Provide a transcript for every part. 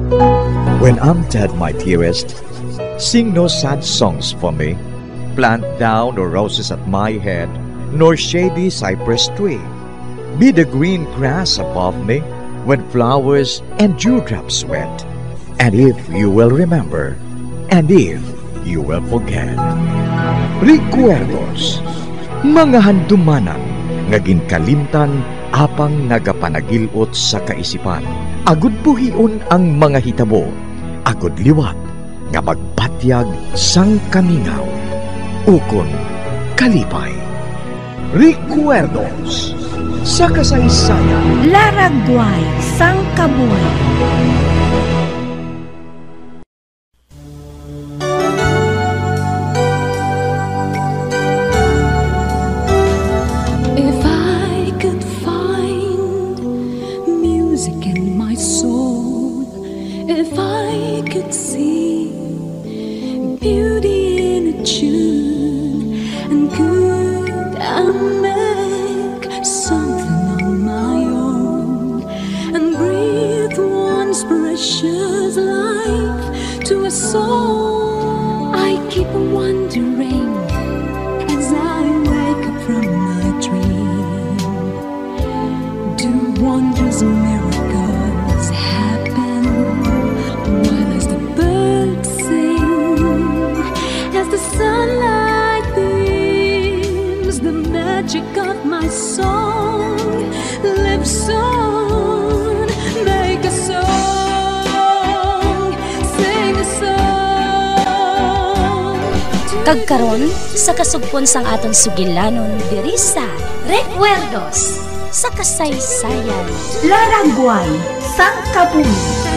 When I'm dead, my dearest, sing no sad songs for me. Plant down no roses at my head, nor shady cypress tree. Be the green grass above me when flowers and dewdrops wet. And if you will remember, and if you will forget. Recuerdos, mga handumanan, ngaging kalimtan, apang nagapanagilot sa kaisipan. Agud buhion ang mga hitabo, agud liwat, nga magbatyag sang kamingaw. Ukon, kalipay. Recuerdos, sa kasaysayan. Laragway, sang kabuhay. Kagkaron sa kasugpon sang aton sugilanon diri sa Recuerdos sa kasaysayan. Laragway, sang kabuhay.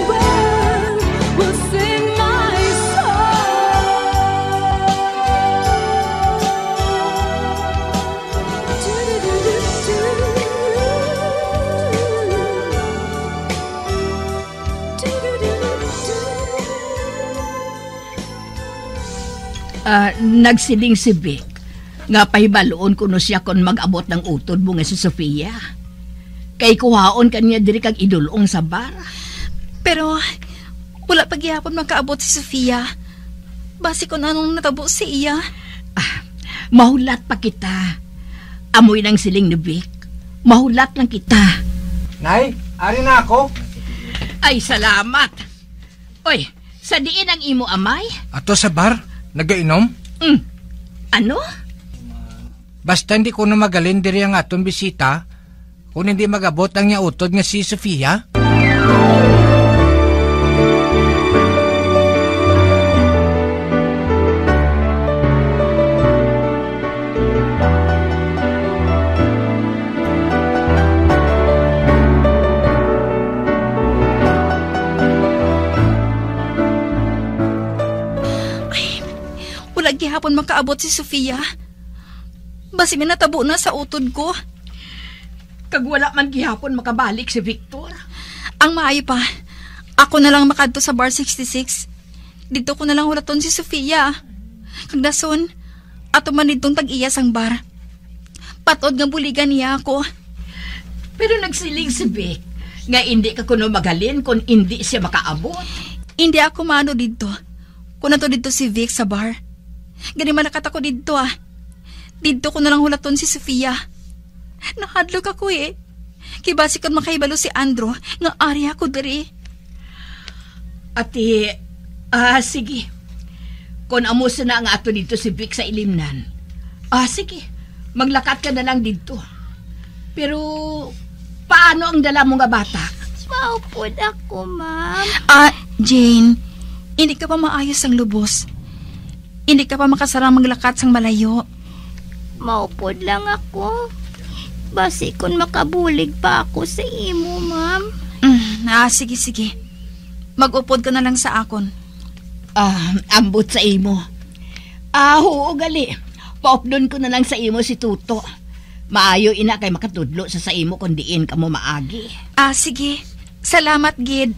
Nagsiling si Vic nga pahibaloon kuno siya kon mag-abot ng utod mo nga si Sofia. Kay kuhaon kanya diri kag idulong sa bar. Pero wala pa gyapon makaabot si Sofia. Basi ko anong natabo si iya. Mahulat pa kita. Amoy ng siling ni Vic. Mahulat lang kita. Nay, ari na ako. Ay, salamat. Oy, sa diin ang imo amay? Ato sa bar? Nagainom? Ano? Basta hindi ko na magalin diri ang atong bisita kung hindi magabot ang niya utod nga si Sofia. Gihapon makaabot si Sofia. Basi minatabo na sa utod ko. Kag wala man gihapon makabalik si Victor. Ang maayo pa, ako na lang makadto sa bar 66. Dito ko na lang hulaton si Sofia. Kag dason, ato man ditong tag-iyas ang bar. Patod nga buligan niya ako. Pero nagsiling si Vic nga hindi ka kuno magalin kung hindi siya makaabot. Hindi ako maano dito. Kung nato dito si Vic sa bar. Gani malakat ako dito Dito ko na lang hulaton si Sofia. Nahadlok ako Kibasi kan makaibalo si Andro nga ari ako diri. Ati, sige. Kung amuso na nga ato dito si Vic sa ilimnan. Sige. Maglakat ka na lang dito. Pero, paano ang dala mo nga bata? Maupod ako, ma'am. Jane, hindi ka pa maayos ang lubos. Hindi ka pa makasarang maglakat sang malayo. Maupod lang ako. Basi kung makabulig pa ako sa imo, ma'am. Sige. Mag-upod ka na lang sa akon. Ambot sa imo. Oo, gali. Paupdon ko na lang sa imo si Tuto. Maayo ina kay makatudlo sa imo kung diin ka mo maagi. Sige. Salamat, Gid.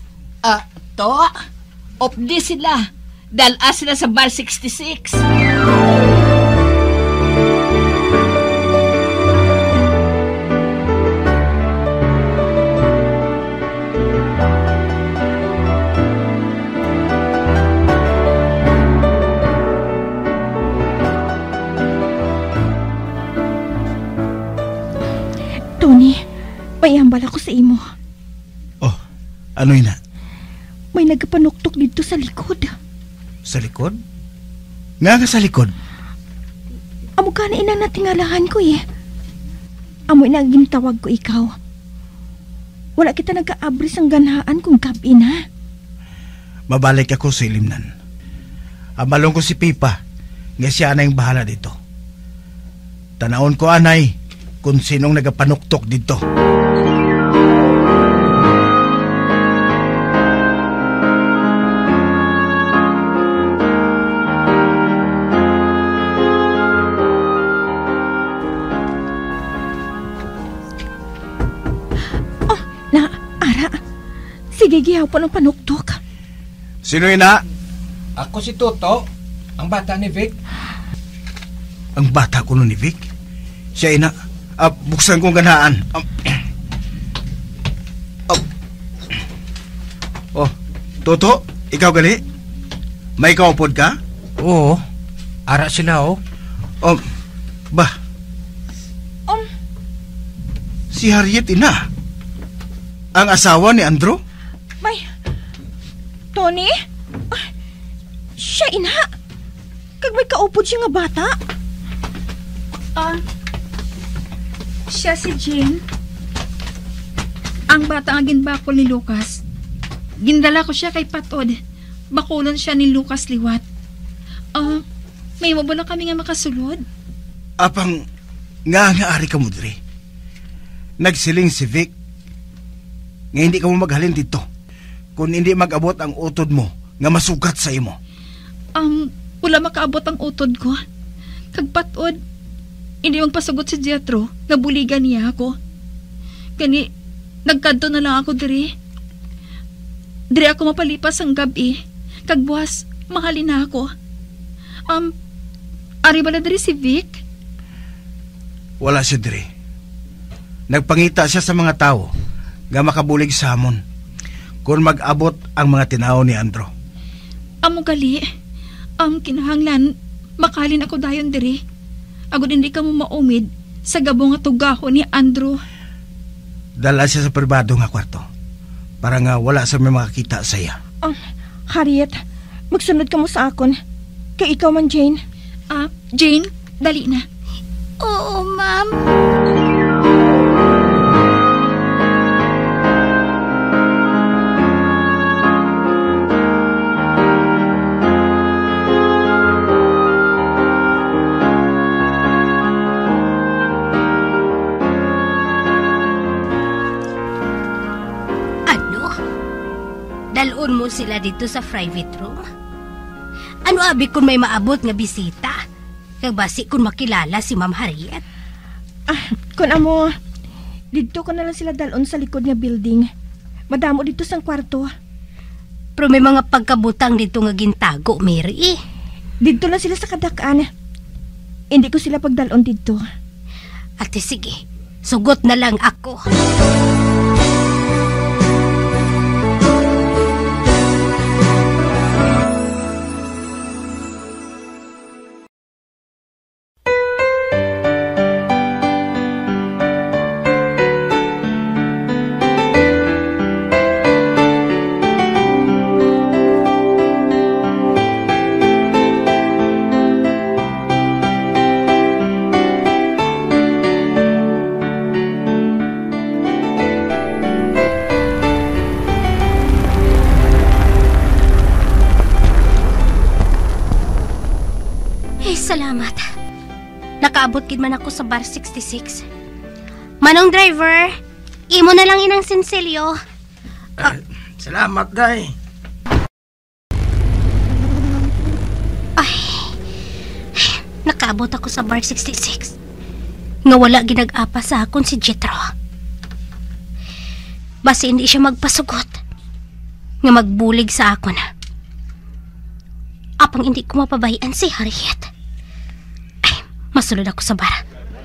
Opdi sila. Dala sila sa bar 66. May hambal ako sa imo. Oh, ano ina? May nagapanuktok dito sa likod. Sa likod? Nga sa likod? Amo ka na inang natingalahan ko eh. Amo inaging tawag ko ikaw. Wala kita nag-aabris ang ganhaan kung gabi na. Mabalik ako sa ilimnan. Amalong ko si Pipa, nga siya na yung bahala dito. Tanaon ko, anay, kung sinong nagapanuktok dito. Oh, na, Ara. Sige, gihaw po ng panuktok. Sino ina? Ako si Toto, ang bata ni Vic. Ang bata ko nun ni Vic? Siya ina. Buksan kong ganaan. Oh, Toto, ikaw gali? May kaupod ka? Oo, ara sila oh. Bah. Si Harriet ina. Ang asawa ni Andrew? May... Tony? Siya ina. Kag may kaupod siya nga bata. Siya si Jane. Ang bata ang ginbakol ni Lucas. Gindala ko siya kay Patod. Bakulon siya ni Lucas liwat. May mabula kami nga makasulod. Apang nga ari ka mo diri. Nagsiling si Vic nga hindi ka mo maghalin dito kung hindi mag-abot ang utod mo nga masugat sa imo. Wala makaabot ang utod ko. Kag Patod, hindi magpasugot si Jethro nga buligan niya ako. Gani, nagkadto na lang ako diri. Diri ako mapalipas ang gabi. Kag buwas, mahalin na ako. Ari bala diri si Vic? Wala siya diri. Nagpangita siya sa mga tao nga makabulig sa hamon kung mag-abot ang mga tinaw ni Andrew. Amo gali. Kinahanglan, makalin ako dayon diri. Agud hindi ka mo maumid sa gabong nga tugaho ni Andrew. Dala siya sa pribado nga kwarto para nga wala sa may makakita sa iya. Harriet, magsunod ka mo sa akon. Kay ikaw man, Jane. Jane, dali na. Oo, ma'am. Dalon mo sila dito sa private room. Ano abi kung may maabot nga bisita? Kag basi kung makilala si Ma'am Harriet. Kung amo, dito ko na lang sila dalon sa likod nga building. Madamo dito sang kwarto. Pero may mga pagkabutang dito nga gintago, Mary. Dito lang sila sa kadakaan. Hindi ko sila pagdalon dito. Ate, sige. Sugot na lang ako. Salamat. Nakaabot gid man ako sa bar 66. Manong driver, imo na lang inang sinsilyo. Salamat, day. Ay, nakaabot ako sa bar 66. Nga wala ginag-apa sa akon si Jethro. Basi hindi siya magpasugot. Nga magbulig sa akon. Apang hindi ko mapabayaan si Harriet. Masulod ako sa bar.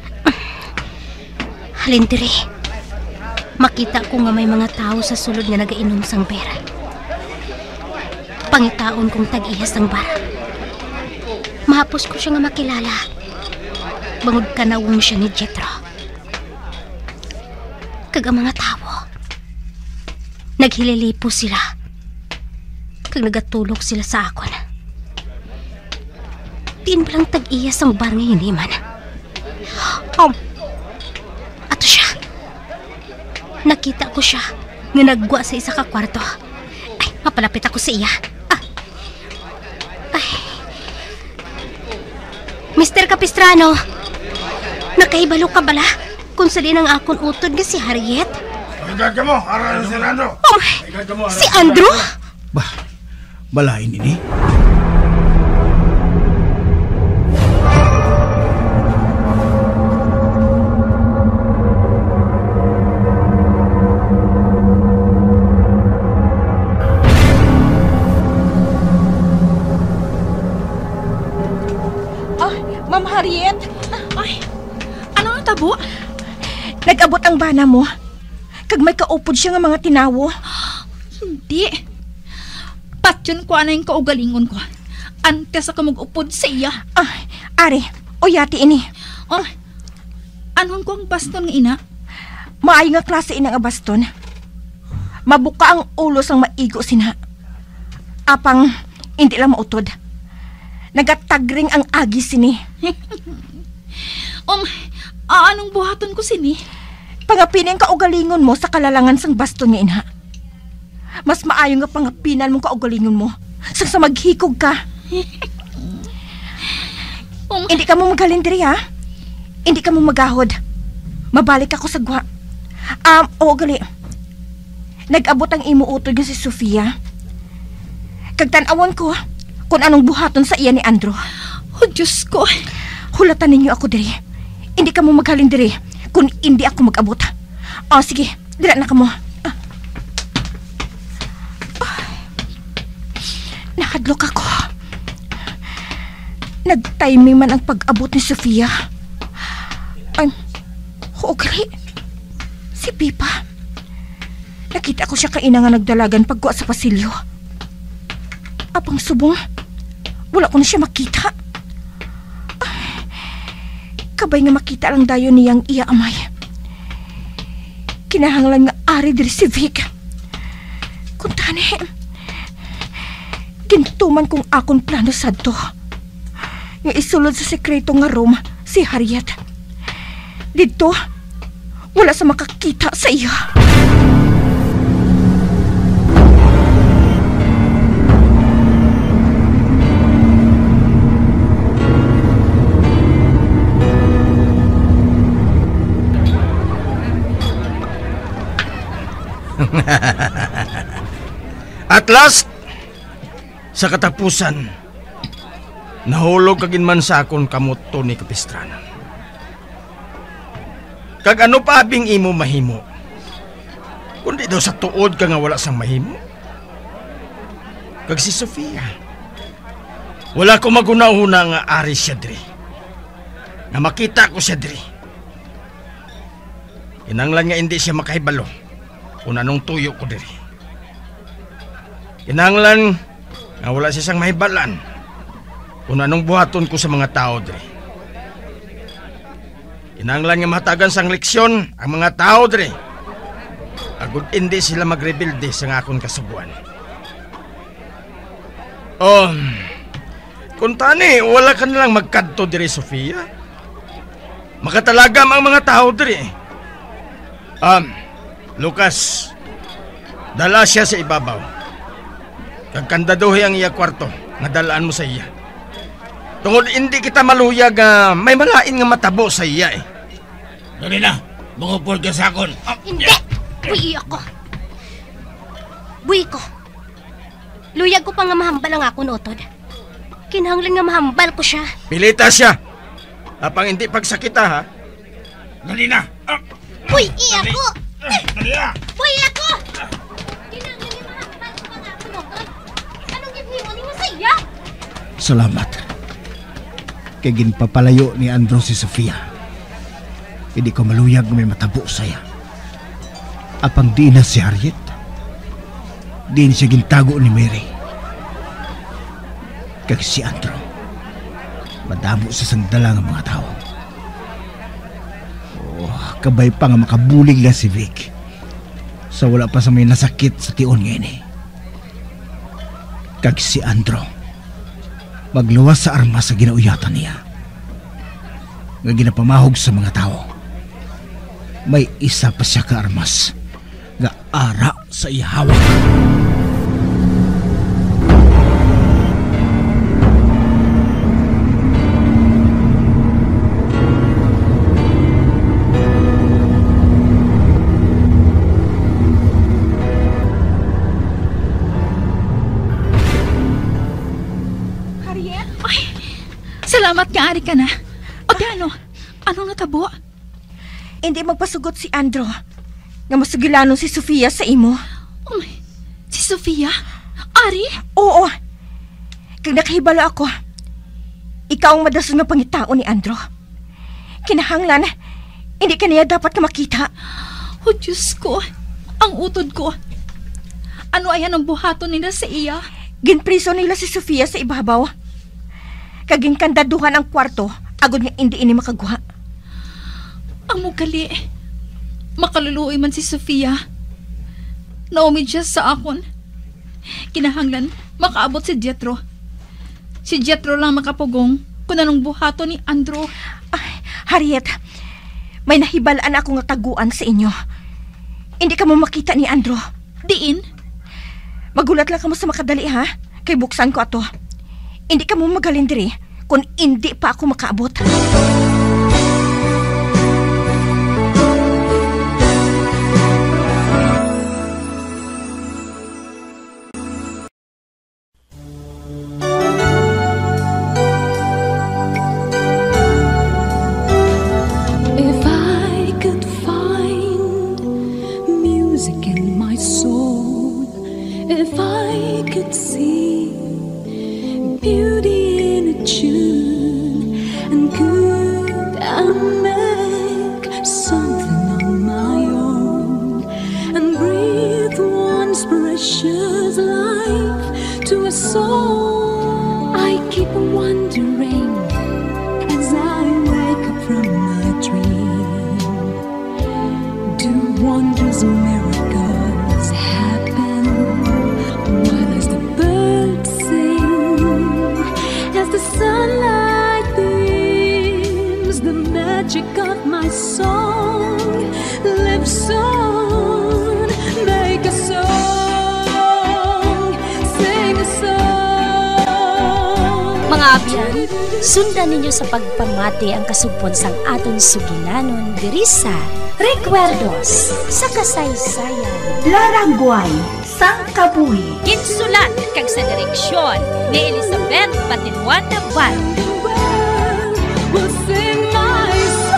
Halin diri. Makita ko nga may mga tao sa sulod nga nagainom sang pera. Pangitaon kong tag-ihas ang bar. Mahapos ko siya nga makilala. Bangod kanawong siya ni Jethro. Kag ang mga tao, naghililipo sila. Kag nagatulog sila sa akon. Diin ba lang tag-iya sang bar nga hiniman? Ato siya. Nakita ko siya nga nagwa sa isa ka kwarto. Ay, mapalapit ako sa iya. Ay. Mr. Capistrano, nakaibalo ka bala kung salin ang akon utod nga si Harriet? Igad ka mo, aral si Andrew. Si Andrew? Balain ini. Ma'am Harriet? Ay, ano ang tabo? Nag-abot ang bana mo. Kag may kaupod siya nga mga tinawo. Hindi. Patyon ko ano yung kaugalingon ko. Antes ako mag-upod sa iya. Are, o yati ini. Anon ko ang baston nga ina? Maayo nga klase ina nga baston. Mabuka ang ulos ang maigo sina. Apang, hindi lang mautod. Nagatagring ang agi sini. Anong buhaton ko sini? Pangapinan ka ugalingon mo sa kalalangan sang baston nga ina. Mas maayo nga pangapinan mong kaugalingon mo sa maghikog ka. Hindi ka mo maghalindiri ha? Hindi ka mo magahod. Mabalik ako sa gwa. Ugali. Nag-abot ang imo utod nga si Sofia. Kagtanawan ko kung anong buhaton sa iya ni Andrew. Oh, Diyos ko. Hulatan ninyo ako diri. Hindi ka mo maghalin diri kung hindi ako mag-abot. Sige, dira na ka mo. Nakadlok ako. Nag-timing man ang pag-abot ni Sofia. Okay. Si Pipa. Nakita ko siya kaina nga nagdalagan pagkuha sa pasilyo. Apang subong, wala ko na siya makita. Kabay nga makita lang dayo niyang iya amay. Kinahanglan nga ari diri si Vic. Kung tani, gintuman kong akon plano sadto. Nga isulod sa sekreto nga room si Harriet. Dito, wala sa makakita sa iya. At last, sa katapusan, nahulog kagin man sa akon kamot Tony Capistrano. Kag ano pa abing imo mahimo? Kundi daw sa tuod ka nga wala sang mahimo. Kag si Sofia, wala ko magunahuna nga ari siya diri. Nga makita ko siya diri. Kinanglan nga hindi siya makahibalo kung anong tuyo ko diri. Kinanglan nga wala siya sang mahibalan kung anong buhaton ko sa mga tao diri. Kinanglan nga matagan sang leksyon ang mga tao diri. Agud hindi sila magrebelde sa akon kasubuan. Kung tani, wala ka nalang magkadto diri, Sofia. Makatalagam ang mga tao diri. Lucas, dala siya sa ibabaw. Kagkandaduhi ang iya kwarto, nga dalaan mo sa iya. Tungod hindi kita maluyag, may malain nga matabo sa iya eh. Dali na, bungupol ka sa akon. Hindi! Buhi ako. Buhi ko. Luyag ko pa nga mahambal ang akong utod. Kinahanglan nga mahambal ko siya. Pilita siya. Apang hindi pagsakita ha. Dali na. Buhi ako! Dali na. Buhi ako! Kinahanglan nga mahambal ko ang akong utod. Anong gibniwan mo sa iya? Salamat. Kay ginpapalayo ni Andrew si Sofia. Hindi ko maluyag may matabo saya. Apang di na si Harriet. Di siya gintago ni Mary. Kag si Andrew, madamo sa sandala ng mga tao. Kabay pa nga makabulig lang si Vic. Sa wala pa sa may nasakit sa tion ngayon eh. Kag si Andro, magluwas sa armas sa ginauyatan niya. Nga ginapamahog sa mga tao. May isa pa siya ka armas nga ara sa ihawak. Salamat nga, ari ka na. O di ano? Anong natabo? Hindi magpasugot si Andro nga masugilanon si Sofia sa imo. Oh my, si Sofia? Ari? Oo. Kag nakahibalo ako, ikaw ang madason nga pangitao ni Andro. Kinahanglan, hindi ka niya dapat ka makita. Oh, Diyos ko. Ang utod ko. Ano ayan ang buhaton nila sa iya? Ginpriso nila si Sofia sa ibabaw. Kaging kandaduhan ang kwarto, agad nga hindi ini makagwa. Ang mugali. Makaluluoy man si Sofia. Naumid siya sa akon. Kinahanglan, makaabot si Jetro. Si Jetro lang makapugong kung anong buhato ni Andro. Ay, Harriet, may nahibalaan ako nga taguan sa inyo. Hindi ka mo makita ni Andro. Diin? Magulat lang ka mo sa makadali, ha? Kay buksan ko ato. Hindi ka mo magalindiri kung hindi pa ako makaabot. If I could find music in my soul, if I could see beauty in a tune, and could I make something on my own, and breathe once precious life to a soul, I keep wondering as I wake up from my dream, do wonders, miracles happen while as the birds sing, as the sunlight beams, the magic of my song lives on. Make a song, sing a song. Mga abyan, sundan ninyo sa pagpamati ang kasugpon sang aton sugilanon diri sa Recuerdos sa kasaysayan. Laragway, sang kabuhi. Ginsulat kag sa direksyon ni Elizabeth Patinwan Naval. Will sing my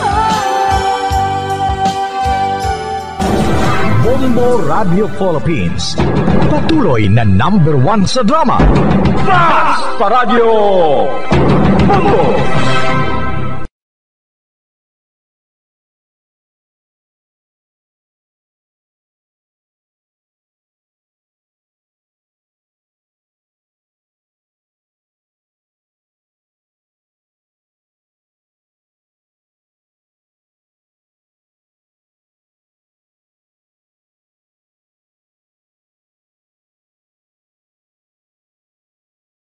song. Bombo Radio Philippines. Patuloy na #1 sa drama. Fast Paradyo Bombo!